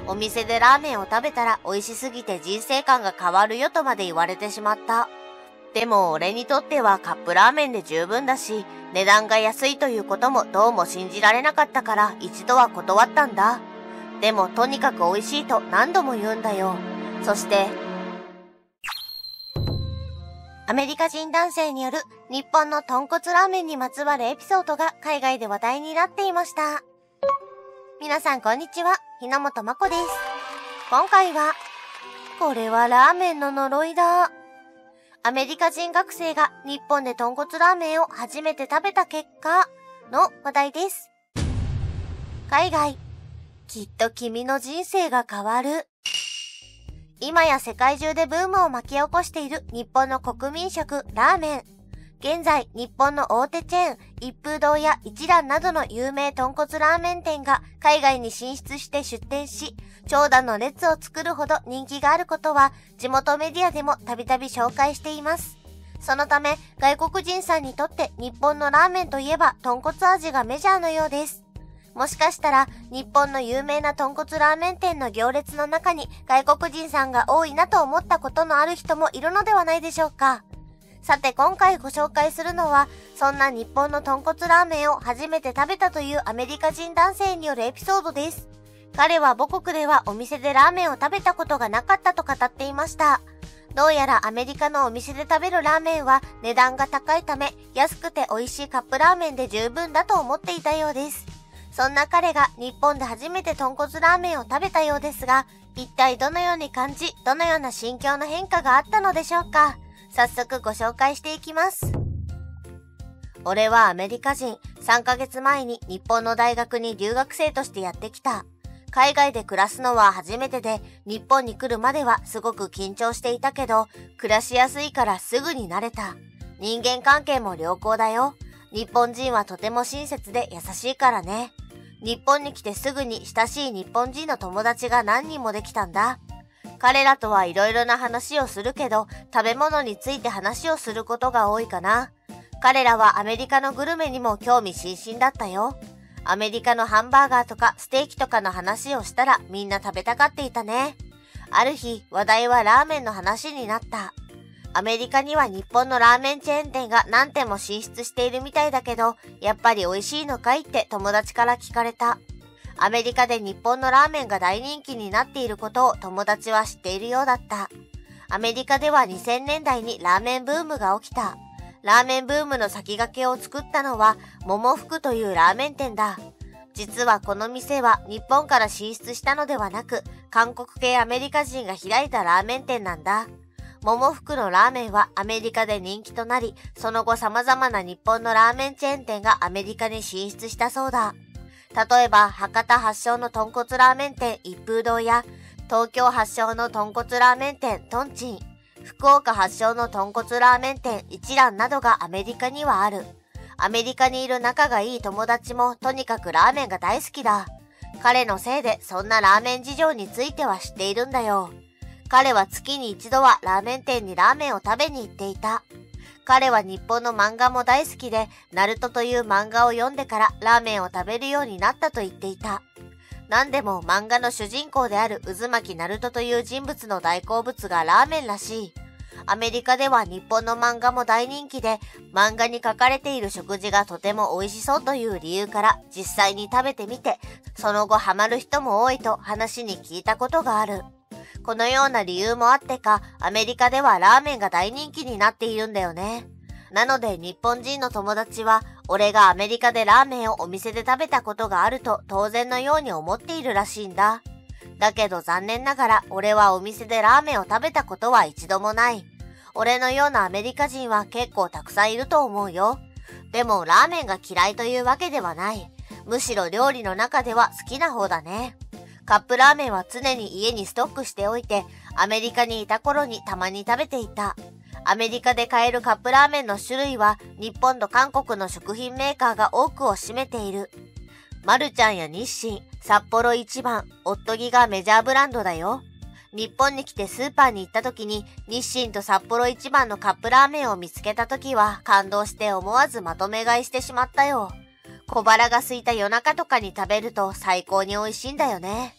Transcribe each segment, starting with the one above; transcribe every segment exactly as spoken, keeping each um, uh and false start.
お店でラーメンを食べたら美味しすぎて人生観が変わるよとまで言われてしまった。でも俺にとってはカップラーメンで十分だし、値段が安いということもどうも信じられなかったから一度は断ったんだ。でもとにかく美味しいと何度も言うんだよ。そして、アメリカ人男性による日本の豚骨ラーメンにまつわるエピソードが海外で話題になっていました。皆さんこんにちは、日の本まこです。今回は、これはラーメンの呪いだ。アメリカ人学生が日本で豚骨ラーメンを初めて食べた結果の話題です。海外、きっと君の人生が変わる。今や世界中でブームを巻き起こしている日本の国民食ラーメン。現在、日本の大手チェーン、一風堂や一蘭などの有名豚骨ラーメン店が海外に進出して出店し、長蛇の列を作るほど人気があることは、地元メディアでもたびたび紹介しています。そのため、外国人さんにとって日本のラーメンといえば豚骨味がメジャーのようです。もしかしたら、日本の有名な豚骨ラーメン店の行列の中に外国人さんが多いなと思ったことのある人もいるのではないでしょうか。さて今回ご紹介するのは、そんな日本の豚骨ラーメンを初めて食べたというアメリカ人男性によるエピソードです。彼は母国ではお店でラーメンを食べたことがなかったと語っていました。どうやらアメリカのお店で食べるラーメンは値段が高いため、安くて美味しいカップラーメンで十分だと思っていたようです。そんな彼が日本で初めて豚骨ラーメンを食べたようですが、一体どのように感じ、どのような心境の変化があったのでしょうか。早速ご紹介していきます。俺はアメリカ人、さんかげつまえに日本の大学に留学生としてやってきた。海外で暮らすのは初めてで、日本に来るまではすごく緊張していたけど、暮らしやすいからすぐに慣れた。人間関係も良好だよ。日本人はとても親切で優しいからね。日本に来てすぐに親しい日本人の友達が何人もできたんだ。彼らとはいろいろな話をするけど、食べ物について話をすることが多いかな。彼らはアメリカのグルメにも興味津々だったよ。アメリカのハンバーガーとかステーキとかの話をしたらみんな食べたがっていたね。ある日、話題はラーメンの話になった。アメリカには日本のラーメンチェーン店が何店も進出しているみたいだけど、やっぱり美味しいのかいって友達から聞かれた。アメリカで日本のラーメンが大人気になっていることを友達は知っているようだった。アメリカではにせんねんだいにラーメンブームが起きた。ラーメンブームの先駆けを作ったのは、桃福というラーメン店だ。実はこの店は日本から進出したのではなく、韓国系アメリカ人が開いたラーメン店なんだ。桃福のラーメンはアメリカで人気となり、その後様々な日本のラーメンチェーン店がアメリカに進出したそうだ。例えば、博多発祥の豚骨ラーメン店一風堂や、東京発祥の豚骨ラーメン店トンチン、福岡発祥の豚骨ラーメン店一蘭などがアメリカにはある。アメリカにいる仲がいい友達もとにかくラーメンが大好きだ。彼のせいでそんなラーメン事情については知っているんだよ。彼は月に一度はラーメン店にラーメンを食べに行っていた。彼は日本の漫画も大好きで、ナルトという漫画を読んでからラーメンを食べるようになったと言っていた。なんでも漫画の主人公である渦巻ナルトという人物の大好物がラーメンらしい。アメリカでは日本の漫画も大人気で、漫画に書かれている食事がとても美味しそうという理由から実際に食べてみて、その後ハマる人も多いと話に聞いたことがある。このような理由もあってか、アメリカではラーメンが大人気になっているんだよね。なので日本人の友達は、俺がアメリカでラーメンをお店で食べたことがあると当然のように思っているらしいんだ。だけど残念ながら俺はお店でラーメンを食べたことは一度もない。俺のようなアメリカ人は結構たくさんいると思うよ。でもラーメンが嫌いというわけではない。むしろ料理の中では好きな方だね。カップラーメンは常に家にストックしておいて、アメリカにいた頃にたまに食べていた。アメリカで買えるカップラーメンの種類は日本と韓国の食品メーカーが多くを占めている。マルちゃんや日清、札幌一番、オットギがメジャーブランドだよ。日本に来てスーパーに行った時に日清と札幌一番のカップラーメンを見つけた時は感動して思わずまとめ買いしてしまったよ。小腹が空いた夜中とかに食べると最高に美味しいんだよね。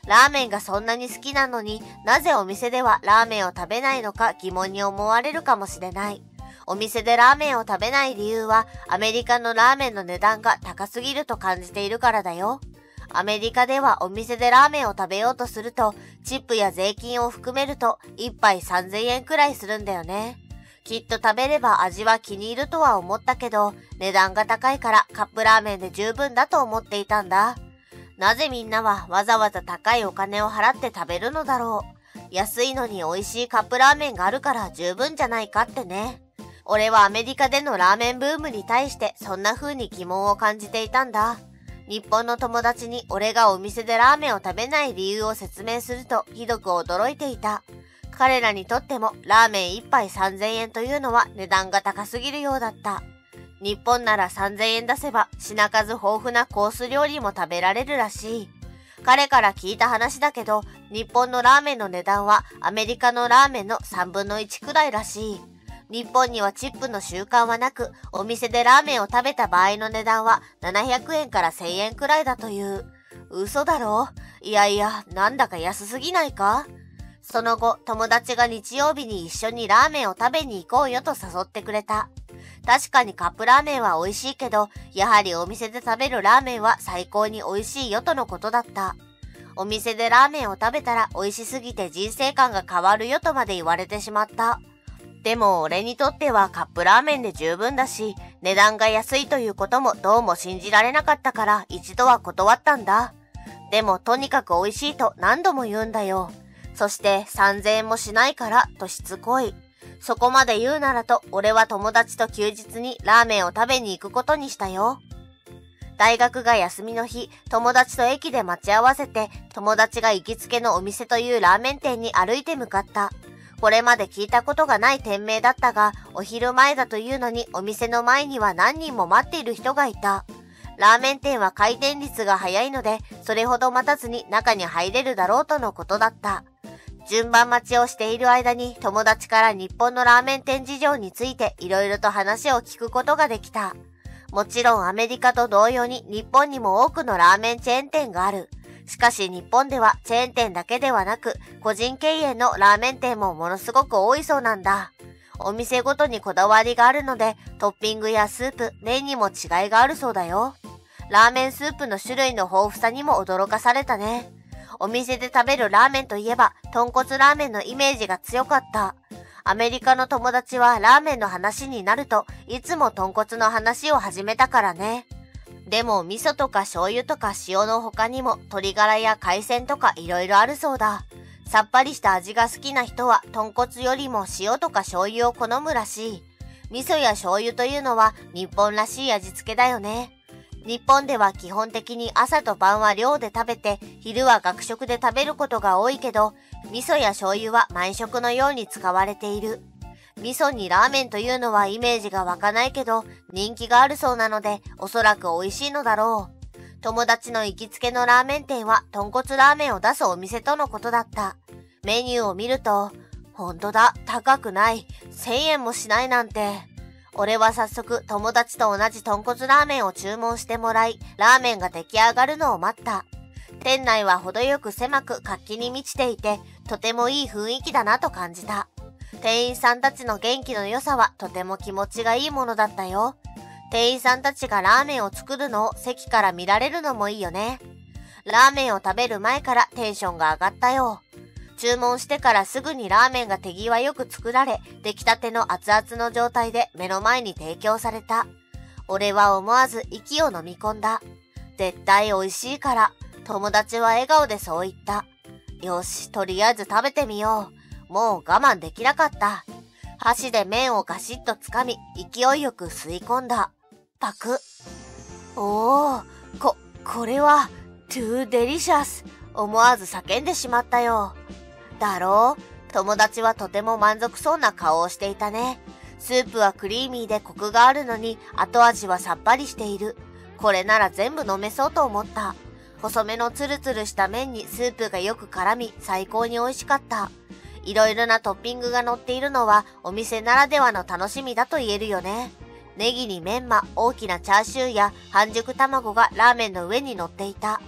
ラーメンがそんなに好きなのになぜお店ではラーメンを食べないのか疑問に思われるかもしれない。お店でラーメンを食べない理由はアメリカのラーメンの値段が高すぎると感じているからだよ。アメリカではお店でラーメンを食べようとするとチップや税金を含めるといっぱいさんぜんえんくらいするんだよね。きっと食べれば味は気に入るとは思ったけど値段が高いからカップラーメンで十分だと思っていたんだ。なぜみんなはわざわざ高いお金を払って食べるのだろう。安いのに美味しいカップラーメンがあるから十分じゃないかってね。俺はアメリカでのラーメンブームに対してそんな風に疑問を感じていたんだ。日本の友達に俺がお店でラーメンを食べない理由を説明するとひどく驚いていた。彼らにとってもラーメンいっぱいさんぜんえんというのは値段が高すぎるようだった。日本ならさんぜんえん出せば品数豊富なコース料理も食べられるらしい。彼から聞いた話だけど、日本のラーメンの値段はアメリカのラーメンのさんぶんのいちくらいらしい。日本にはチップの習慣はなく、お店でラーメンを食べた場合の値段はななひゃくえんからせんえんくらいだという。嘘だろ？いやいや、なんだか安すぎないか？その後、友達が日曜日に一緒にラーメンを食べに行こうよと誘ってくれた。確かにカップラーメンは美味しいけど、やはりお店で食べるラーメンは最高に美味しいよとのことだった。お店でラーメンを食べたら美味しすぎて人生観が変わるよとまで言われてしまった。でも俺にとってはカップラーメンで十分だし、値段が安いということもどうも信じられなかったから一度は断ったんだ。でもとにかく美味しいと何度も言うんだよ。そしてさんぜんえんもしないからとしつこい。そこまで言うならと俺は友達と休日にラーメンを食べに行くことにしたよ。大学が休みの日、友達と駅で待ち合わせて友達が行きつけのお店というラーメン店に歩いて向かった。これまで聞いたことがない店名だったが、お昼前だというのにお店の前には何人も待っている人がいた。ラーメン店は回転率が早いので、それほど待たずに中に入れるだろうとのことだった。順番待ちをしている間に友達から日本のラーメン店事情についていろいろと話を聞くことができた。もちろんアメリカと同様に日本にも多くのラーメンチェーン店がある。しかし日本ではチェーン店だけではなく個人経営のラーメン店もものすごく多いそうなんだ。お店ごとにこだわりがあるのでトッピングやスープ、麺にも違いがあるそうだよ。ラーメンスープの種類の豊富さにも驚かされたね。お店で食べるラーメンといえば豚骨ラーメンのイメージが強かった。アメリカの友達はラーメンの話になるといつも豚骨の話を始めたからね。でも味噌とか醤油とか塩の他にも鶏ガラや海鮮とかいろいろあるそうだ。さっぱりした味が好きな人は豚骨よりも塩とか醤油を好むらしい。味噌や醤油というのは日本らしい味付けだよね。日本では基本的に朝と晩は寮で食べて、昼は学食で食べることが多いけど、味噌や醤油は毎食のように使われている。味噌にラーメンというのはイメージが湧かないけど、人気があるそうなので、おそらく美味しいのだろう。友達の行きつけのラーメン店は豚骨ラーメンを出すお店とのことだった。メニューを見ると、ほんとだ、高くない。せんえんもしないなんて。俺は早速友達と同じ豚骨ラーメンを注文してもらい、ラーメンが出来上がるのを待った。店内は程よく狭く活気に満ちていて、とてもいい雰囲気だなと感じた。店員さんたちの元気の良さはとても気持ちがいいものだったよ。店員さんたちがラーメンを作るのを席から見られるのもいいよね。ラーメンを食べる前からテンションが上がったよ。注文してからすぐにラーメンが手際よく作られ、出来たての熱々の状態で目の前に提供された。俺は思わず息を飲み込んだ。絶対美味しいから。友達は笑顔でそう言った。よし、とりあえず食べてみよう。もう我慢できなかった。箸で麺をガシッとつかみ、勢いよく吸い込んだ。パク。おー、こ、これは、too delicious。思わず叫んでしまったよ。だろう？友達はとても満足そうな顔をしていたね。スープはクリーミーでコクがあるのに後味はさっぱりしている。これなら全部飲めそうと思った。細めのツルツルした麺にスープがよく絡み最高に美味しかった。いろいろなトッピングが乗っているのはお店ならではの楽しみだと言えるよね。ネギにメンマ、大きなチャーシューや半熟卵がラーメンの上に乗っていた。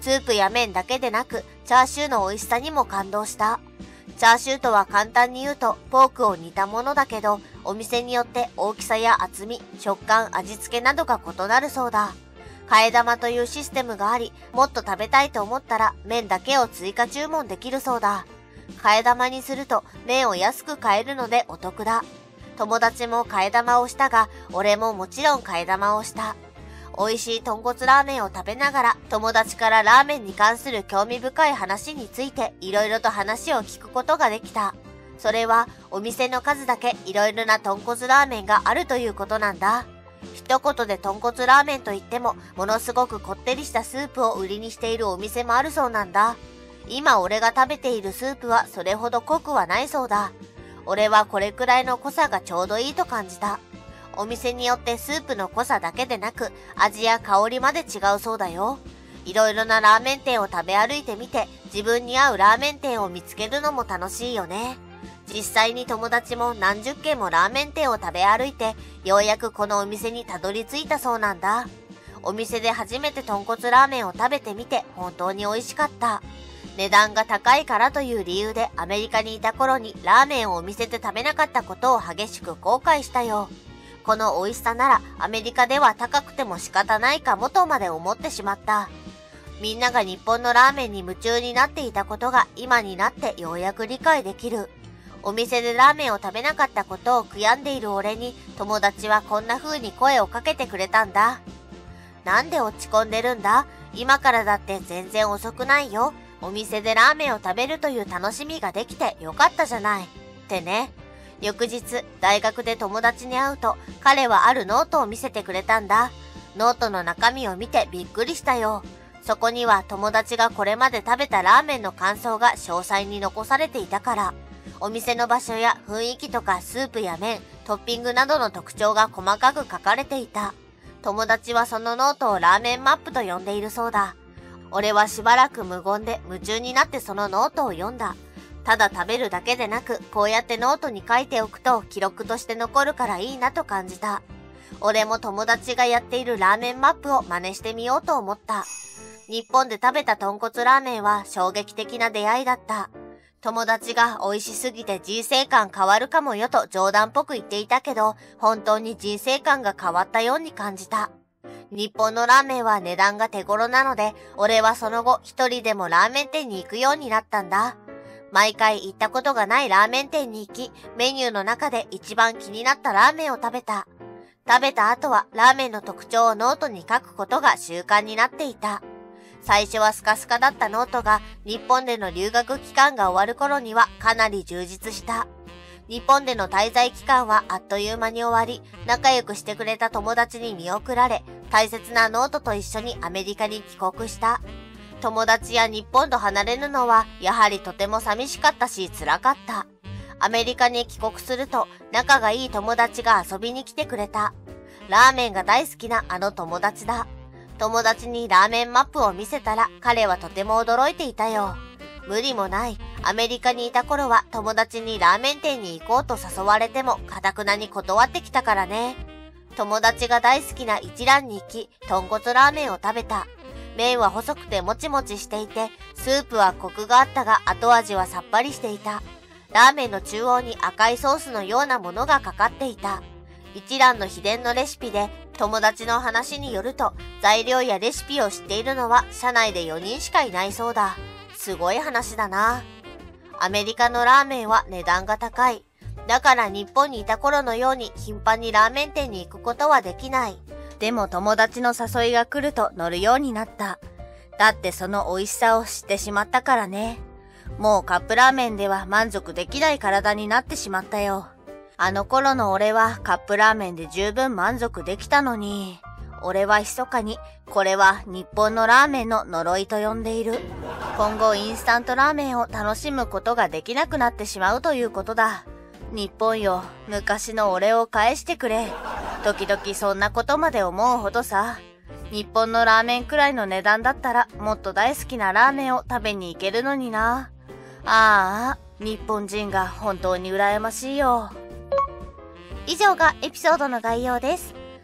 スープや麺だけでなく、チャーシューの美味しさにも感動した。チャーシューとは簡単に言うと、ポークを煮たものだけど、お店によって大きさや厚み、食感、味付けなどが異なるそうだ。替え玉というシステムがあり、もっと食べたいと思ったら麺だけを追加注文できるそうだ。替え玉にすると麺を安く買えるのでお得だ。友達も替え玉をしたが、俺ももちろん替え玉をした。美味しい豚骨ラーメンを食べながら、友達からラーメンに関する興味深い話についていろいろと話を聞くことができた。それは、お店の数だけいろいろな豚骨ラーメンがあるということなんだ。一言で豚骨ラーメンといっても、ものすごくこってりしたスープを売りにしているお店もあるそうなんだ。今俺が食べているスープはそれほど濃くはないそうだ。俺はこれくらいの濃さがちょうどいいと感じた。お店によってスープの濃さだけでなく、味や香りまで違うそうだよ。いろいろなラーメン店を食べ歩いてみて、自分に合うラーメン店を見つけるのも楽しいよね。実際に友達も何十軒もラーメン店を食べ歩いて、ようやくこのお店にたどり着いたそうなんだ。お店で初めて豚骨ラーメンを食べてみて本当に美味しかった。値段が高いからという理由でアメリカにいた頃にラーメンをお店で食べなかったことを激しく後悔したよ。この美味しさならアメリカでは高くても仕方ないかもとまで思ってしまった。みんなが日本のラーメンに夢中になっていたことが今になってようやく理解できる。お店でラーメンを食べなかったことを悔やんでいる俺に友達はこんな風に声をかけてくれたんだ。なんで落ち込んでるんだ？今からだって全然遅くないよ。お店でラーメンを食べるという楽しみができてよかったじゃない。ってね。翌日、大学で友達に会うと、彼はあるノートを見せてくれたんだ。ノートの中身を見てびっくりしたよ。そこには友達がこれまで食べたラーメンの感想が詳細に残されていたから。お店の場所や雰囲気とかスープや麺、トッピングなどの特徴が細かく書かれていた。友達はそのノートをラーメンマップと呼んでいるそうだ。俺はしばらく無言で夢中になってそのノートを読んだ。ただ食べるだけでなく、こうやってノートに書いておくと記録として残るからいいなと感じた。俺も友達がやっているラーメンマップを真似してみようと思った。日本で食べた豚骨ラーメンは衝撃的な出会いだった。友達が美味しすぎて人生観変わるかもよと冗談っぽく言っていたけど、本当に人生観が変わったように感じた。日本のラーメンは値段が手頃なので、俺はその後一人でもラーメン店に行くようになったんだ。毎回行ったことがないラーメン店に行き、メニューの中で一番気になったラーメンを食べた。食べた後はラーメンの特徴をノートに書くことが習慣になっていた。最初はスカスカだったノートが日本での留学期間が終わる頃にはかなり充実した。日本での滞在期間はあっという間に終わり、仲良くしてくれた友達に見送られ、大切なノートと一緒にアメリカに帰国した。友達や日本と離れるのはやはりとても寂しかったし辛かった。アメリカに帰国すると仲がいい友達が遊びに来てくれた。ラーメンが大好きなあの友達だ。友達にラーメンマップを見せたら彼はとても驚いていたよ。無理もない。アメリカにいた頃は友達にラーメン店に行こうと誘われても堅くなに断ってきたからね。友達が大好きな一蘭に行き、豚骨ラーメンを食べた。麺は細くてもちもちしていて、スープはコクがあったが後味はさっぱりしていた。ラーメンの中央に赤いソースのようなものがかかっていた。一蘭の秘伝のレシピで、友達の話によると、材料やレシピを知っているのは社内でよにんしかいないそうだ。すごい話だな。アメリカのラーメンは値段が高い。だから日本にいた頃のように頻繁にラーメン店に行くことはできない。でも友達の誘いが来ると乗るようになった。だってその美味しさを知ってしまったからね。もうカップラーメンでは満足できない体になってしまったよ。あの頃の俺はカップラーメンで十分満足できたのに、俺は密かにこれは日本のラーメンの呪いと呼んでいる。今後インスタントラーメンを楽しむことができなくなってしまうということだ。日本よ、昔の俺を返してくれ。時々そんなことまで思うほどさ。日本のラーメンくらいの値段だったらもっと大好きなラーメンを食べに行けるのにな。ああ、日本人が本当に羨ましいよ。以上がエピソードの概要です。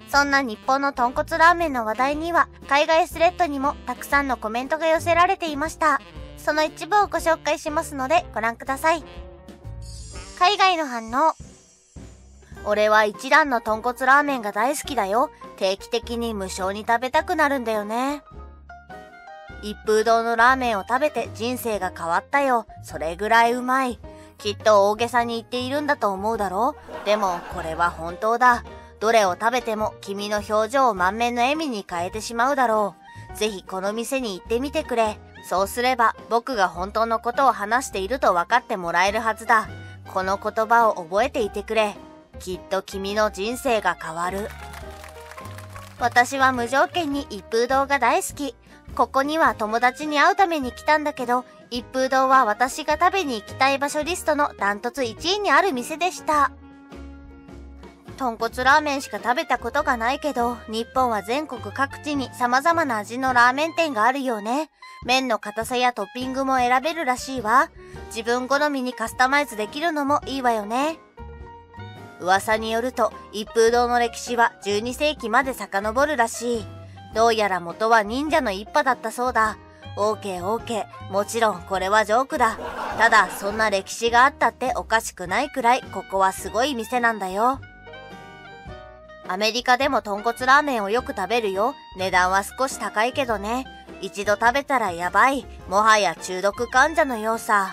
そんな日本の豚骨ラーメンの話題には、海外スレッドにもたくさんのコメントが寄せられていました。その一部をご紹介しますのでご覧ください。海外の反応。俺は一蘭の豚骨ラーメンが大好きだよ。定期的に無償に食べたくなるんだよね。一風堂のラーメンを食べて人生が変わったよ。それぐらいうまい。きっと大げさに言っているんだと思うだろう。でもこれは本当だ。どれを食べても君の表情を満面の笑みに変えてしまうだろう。ぜひこの店に行ってみてくれ。そうすれば僕が本当のことを話していると分かってもらえるはずだ。この言葉を覚えていてくれ。きっと君の人生が変わる。私は無条件に一風堂が大好き。ここには友達に会うために来たんだけど、一風堂は私が食べに行きたい場所リストのダントツいちいにある店でした。豚骨ラーメンしか食べたことがないけど、日本は全国各地に様々な味のラーメン店があるよね。麺の硬さやトッピングも選べるらしいわ。自分好みにカスタマイズできるのもいいわよね。噂によると、一風堂の歴史はじゅうにせいきまで遡るらしい。どうやら元は忍者の一派だったそうだ。オーケーオーケー。もちろんこれはジョークだ。ただ、そんな歴史があったっておかしくないくらい、ここはすごい店なんだよ。アメリカでも豚骨ラーメンをよく食べるよ。値段は少し高いけどね。一度食べたらやばい。もはや中毒患者のようさ。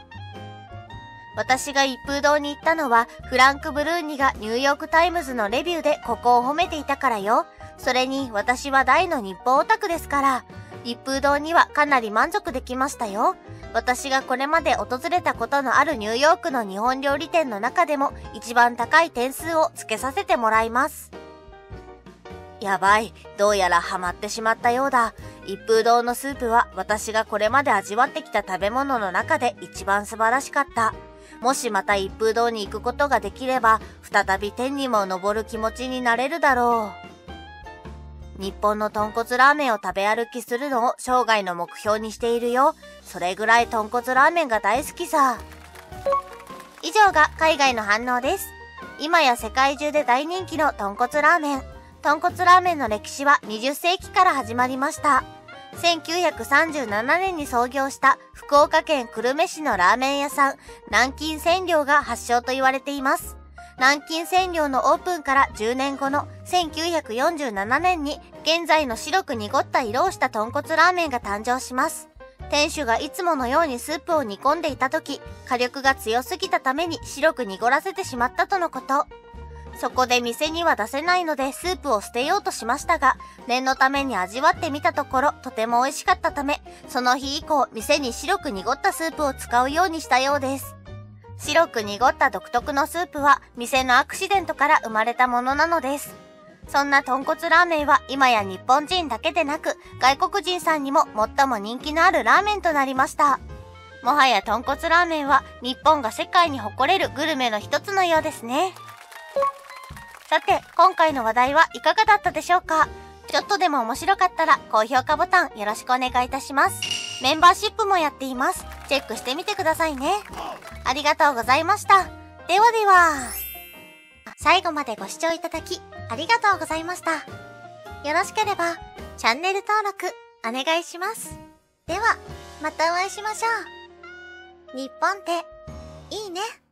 私が一風堂に行ったのは、フランク・ブルーニがニューヨークタイムズのレビューでここを褒めていたからよ。それに私は大の日本オタクですから、一風堂にはかなり満足できましたよ。私がこれまで訪れたことのあるニューヨークの日本料理店の中でも一番高い点数をつけさせてもらいます。やばい。どうやらハマってしまったようだ。一風堂のスープは私がこれまで味わってきた食べ物の中で一番素晴らしかった。もしまた一風堂に行くことができれば、再び天にも昇る気持ちになれるだろう。日本の豚骨ラーメンを食べ歩きするのを生涯の目標にしているよ。それぐらい豚骨ラーメンが大好きさ。以上が海外の反応です。今や世界中で大人気の豚骨ラーメン。豚骨ラーメンの歴史はにじゅっせいきから始まりました。せんきゅうひゃくさんじゅうななねんに創業した福岡県久留米市のラーメン屋さん、南京千両が発祥と言われています。南京千両のオープンからじゅうねんごのせんきゅうひゃくよんじゅうななねんに現在の白く濁った色をした豚骨ラーメンが誕生します。店主がいつものようにスープを煮込んでいた時、火力が強すぎたために白く濁らせてしまったとのこと。そこで店には出せないのでスープを捨てようとしましたが、念のために味わってみたところとても美味しかったため、その日以降店に白く濁ったスープを使うようにしたようです。白く濁った独特のスープは店のアクシデントから生まれたものなのです。そんな豚骨ラーメンは今や日本人だけでなく外国人さんにも最も人気のあるラーメンとなりました。もはや豚骨ラーメンは日本が世界に誇れるグルメの一つのようですね。さて、今回の話題はいかがだったでしょうか？ちょっとでも面白かったら高評価ボタンよろしくお願いいたします。メンバーシップもやっています。チェックしてみてくださいね。ありがとうございました。ではでは。最後までご視聴いただきありがとうございました。よろしければチャンネル登録お願いします。では、またお会いしましょう。日本っていいね。